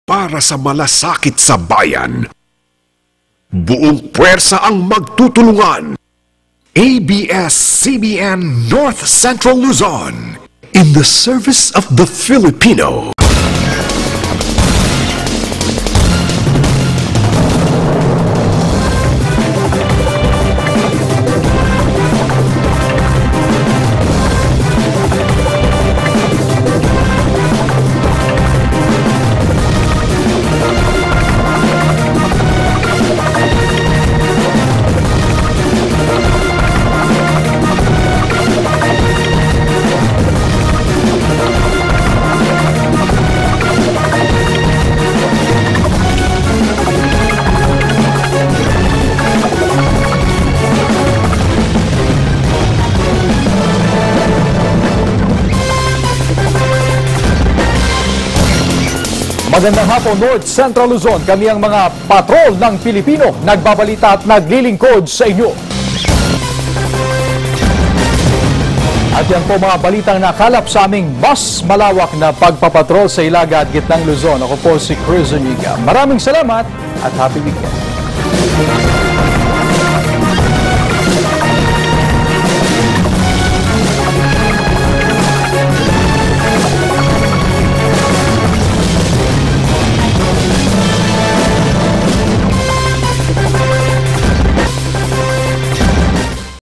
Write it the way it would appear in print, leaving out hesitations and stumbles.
para sa malasakit sa bayan. Buong puwersa ang magtutulungan. ABS-CBN North Central Luzon, in the service of the Filipino. Magandang hapon, North Central Luzon. Kami ang mga patrol ng Pilipino, nagbabalita at naglilingkod sa inyo. At yan po mga balitang nakalap sa aming mas malawak na pagpapatrol sa Ilaga at Gitnang Luzon. Ako po si Chris Zuniga. Maraming salamat at happy weekend.